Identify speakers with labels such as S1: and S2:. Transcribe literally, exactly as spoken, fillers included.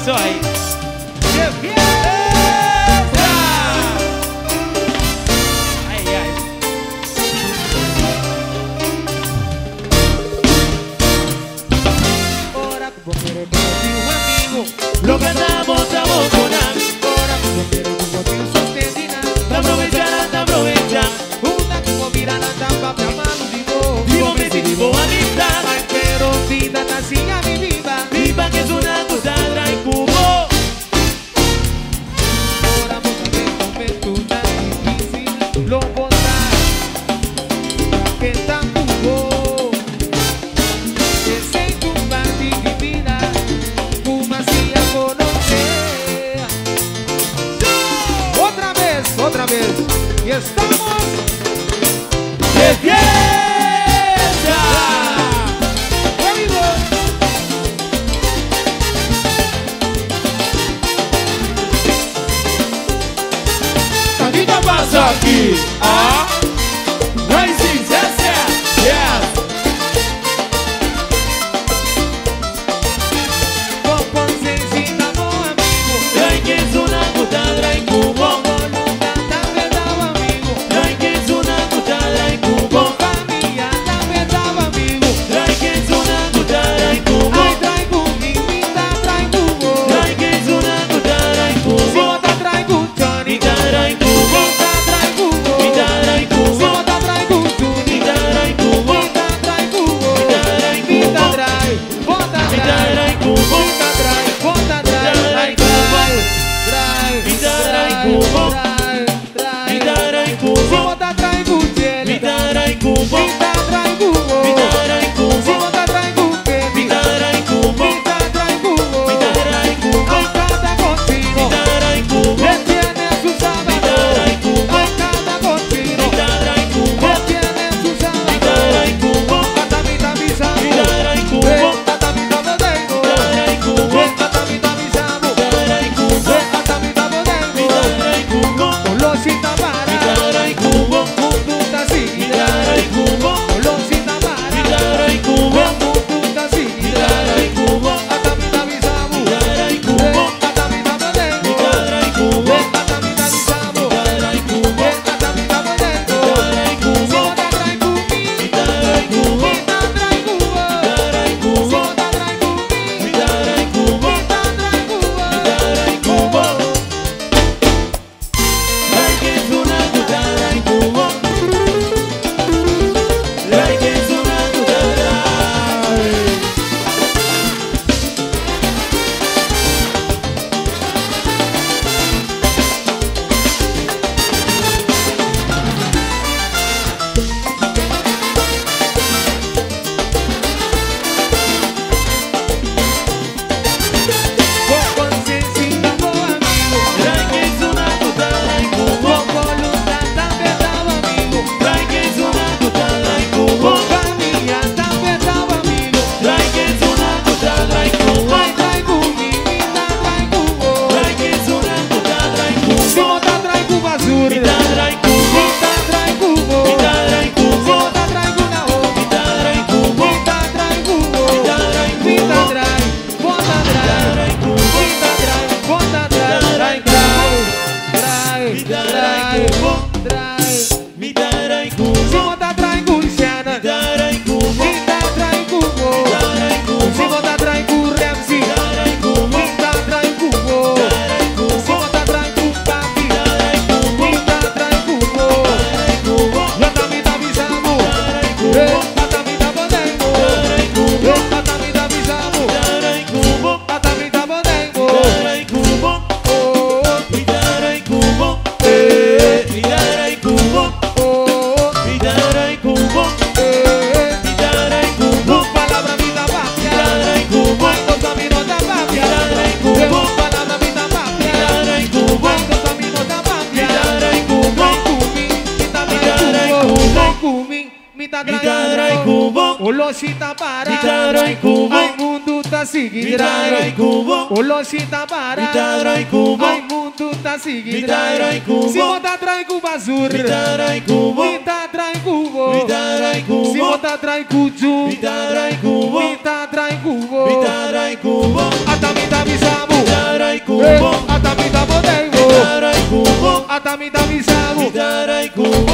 S1: aí. Ai, ai.
S2: Ora que vou querer que um amigo.
S1: Lo que andamos, estamos con nada.
S2: Ora que vou querer que vou te sustentar.
S1: Te aprovechar, te aprovechar.
S2: Una que vou virar a tampa pra malo de novo.
S1: Vivo me vivo amistad.
S2: Ay, pero vida así a mi vida.
S1: Viva que es una cuadra y cubo.
S2: Ora vou saber momento tan difícil. Lo botar que tá cubo. Que sem tu parte de vida. Uma se a conocer. Outra vez, outra vez. E estamos
S1: ¡De fiesta!
S2: amigos.
S1: ¿Qué te pasa aquí? ¿Ah? No hay sinceridad. Yes.
S2: Con conciencia, no amigo.
S1: Trae que es una cuadra y cubo.
S2: Voluntad, también daba amigo.
S1: Trae que es una cuadra y cubo.
S2: Familia, también daba amigo.
S1: Trae que es una cuadra y cubo.
S2: Ay, traigo invita, traigo
S1: Trae que es una cuadra y
S2: si
S1: cubo.
S2: bota, traigo Johnny.
S1: Cuadra y cubo.
S2: Vita, traigo
S1: Cuadra y
S2: si
S1: cubo.
S2: bota, traigo Juni.
S1: Cuadra y cubo.
S2: Vita, traigo
S1: Cuadra y
S2: Vita,
S1: cubo.
S2: trai, bota,
S1: Cuadra
S2: trai.
S1: y cubo.
S2: Vita, trai, bota, trai.
S1: Cuadra y
S2: Ay,
S1: cubo.
S2: trai, trai,
S1: Cuadra y
S2: trai,
S1: cubo.
S2: trai, trai.
S1: Cuadra y
S2: Si
S1: cubo.
S2: bota, traigo Jelly.
S1: Cuadra y cubo.
S2: Vita, traigo
S1: Cuadra y
S2: si
S1: cubo.
S2: bota, traigo Kevin.
S1: Cuadra y cubo.
S2: Vita, traigo
S1: Cuadra y cubo.
S2: Ay, cada contigo.
S1: Cuadra y cubo.
S2: Él tiene su sábado.
S1: Cuadra y cubo.
S2: Ay, cada contigo.
S1: Cuadra y cubo.
S2: Él tiene su sábado.
S1: Cuadra y cubo.
S2: Atamita bisamo.
S1: Cuadra y cubo.
S2: Eh, atamita bodengo.
S1: Cuadra y cubo.
S2: Eh, atamita bisamo.
S1: Cuadra y cubo.
S2: Eh, atamita bodengo.
S1: Cuadra y cubo.
S2: Olosita para.
S1: Cuadra y cubo.
S2: Munduta sigira.
S1: Cuadra y cubo.
S2: Olosita para.
S1: Cuadra y cubo.
S2: Munduta sigira.
S1: Cuadra y cubo.
S2: Atamita bisamo.
S1: Cuadra y cubo.
S2: Eh, atamita bodengo.
S1: Cuadra y cubo.
S2: Eh, atamita bisamo.
S1: Cuadra y cubo.
S2: Eh, atamita bodengo.
S1: Cuadra y cubo.
S2: Si bota trai cumi.
S1: Cuadra y cubo.
S2: Vita trai cubo.
S1: Cuadra y
S2: Si
S1: cubo.
S2: bota trai cumi.
S1: Cuadra y cubo.
S2: Vita trai cubo.
S1: Cuadra y cubo. Trae que es una cuadra y cubo. Trae que es una cuadra.
S2: Con conciencia, no amigo.
S1: Trae que es una cuadra y cubo.
S2: Con voluntad, también daba amigo.
S1: Trae que es una cuadra y cubo.
S2: Con familia, también daba amigo.
S1: Trae que es una cuadra y cubo.
S2: Ay, traigo mi vida, traigo.
S1: Trae que es una cuadra y
S2: Si
S1: cubo.
S2: bota traigo basura.
S1: Cuadra y cubo.
S2: Vita traigo.
S1: Cuadra y
S2: Si
S1: cubo.
S2: bota traigo na outra.
S1: Cuadra y cubo.
S2: Vita traigo.
S1: Cuadra y
S2: Vita
S1: cubo.
S2: trai, bota trai.
S1: Cuadra y cubo.
S2: Vita trai, bota trai. Trai, trai, trai, trai.
S1: Cuadra y
S2: Si
S1: cubo.
S2: bota traigo Shannon.
S1: Cuadra y cubo.
S2: Vita traigo.
S1: Cuadra y
S2: Si
S1: cubo.
S2: bota traigo Ramsey.
S1: Cuadra y cubo.
S2: Vita traigo.
S1: Cuadra y
S2: Si
S1: cubo.
S2: bota traigo Papi.
S1: Cuadra y cubo.
S2: Vita traigo.
S1: Cuadra y cubo.
S2: Atamita bisamo.
S1: Cuadra y
S2: Eh,
S1: cubo.
S2: atamita bodengo.
S1: Cuadra y cubo.
S2: Eh, atamita bisamo.
S1: Cuadra y cubo.
S2: Atamita bodengo.
S1: Cuadra y cubo.
S2: Oh,
S1: Cuadra y cubo.
S2: eh,
S1: Cuadra y cubo.
S2: oh,
S1: Cuadra y cubo.
S2: eh.
S1: Cuadra y cubo.
S2: Dos palabras vida papia.
S1: Cuadra y cubo.
S2: Dos caminos da papia.
S1: Cuadra y cubo.
S2: Dos palabras vida papia.
S1: Cuadra y cubo.
S2: Dos caminos da papia.
S1: Cuadra y cubo.
S2: Cuadra y cubo. Mita
S1: Cuadra y cubo.
S2: Olosita para.
S1: Cuadra y cubo.
S2: Ay, mundo tá seguindo.
S1: Cuadra y cubo.
S2: Olosita para.
S1: Cuadra y cubo.
S2: Ai, mundo tá seguindo.
S1: Cuadra y cubo.
S2: Se botar trai com basura.
S1: Cuadra y cubo.
S2: Mita trai cubo.
S1: Cuadra y cubo.
S2: Se botar trai com ju.
S1: Cuadra y cubo.
S2: Mita trai cubo.
S1: Cuadra y cubo.
S2: Atamita bisamo. pra mim tá bizarro.
S1: Vida era em Cuba.